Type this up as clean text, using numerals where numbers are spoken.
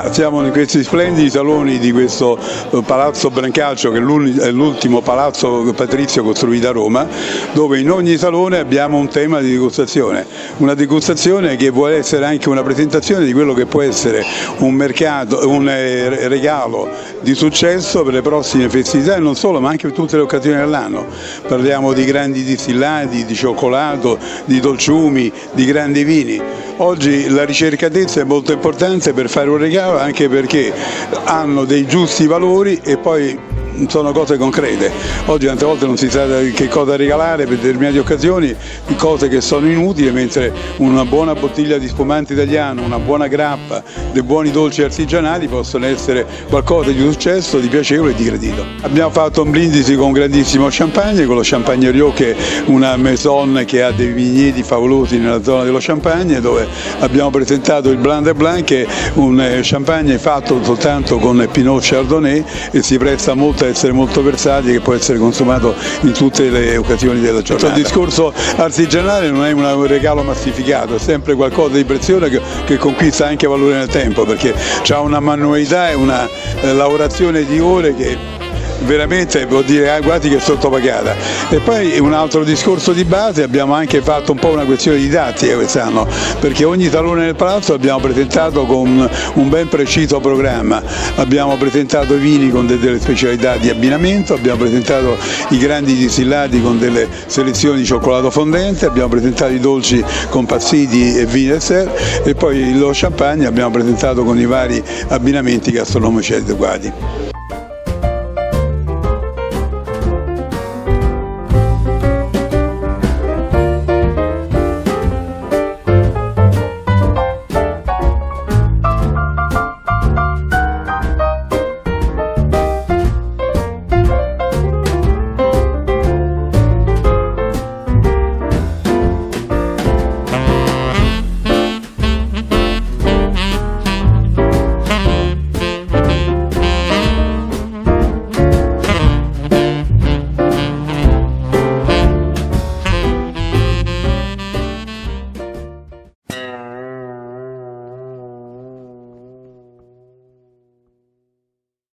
Siamo in questi splendidi saloni di questo Palazzo Brancaccio, che è l'ultimo palazzo patrizio costruito a Roma, dove in ogni salone abbiamo un tema di degustazione, una degustazione che vuole essere anche una presentazione di quello che può essere un mercato, un regalo di successo per le prossime festività e non solo, ma anche per tutte le occasioni dell'anno. Parliamo di grandi distillati, di cioccolato, di dolciumi, di grandi vini. Oggi la ricercatezza è molto importante per fare un regalo, anche perché hanno dei giusti valori e poi sono cose concrete. Oggi tante volte non si sa che cosa regalare per determinate occasioni, cose che sono inutili, mentre una buona bottiglia di spumante italiano, una buona grappa, dei buoni dolci artigianali possono essere qualcosa di successo, di piacevole e di gradito. Abbiamo fatto un brindisi con un grandissimo champagne, con lo Champagne Riot, che è una maison che ha dei vigneti favolosi nella zona dello Champagne, dove abbiamo presentato il Blanc de Blanc, che è un champagne fatto soltanto con Pinot Chardonnay e si presta molto a essere molto versatile, che può essere consumato in tutte le occasioni della giornata. Il discorso artigianale non è un regalo massificato, è sempre qualcosa di prezioso che conquista anche valore nel tempo, perché ha una manualità e una lavorazione di ore che veramente vuol dire quasi che è sottopagata. E poi un altro discorso di base: abbiamo anche fatto un po' una questione didattica quest'anno, perché ogni salone del palazzo abbiamo presentato con un ben preciso programma. Abbiamo presentato i vini con delle specialità di abbinamento, abbiamo presentato i grandi distillati con delle selezioni di cioccolato fondente, abbiamo presentato i dolci con passiti e vini dessert, e poi lo champagne abbiamo presentato con i vari abbinamenti gastronomici adeguati.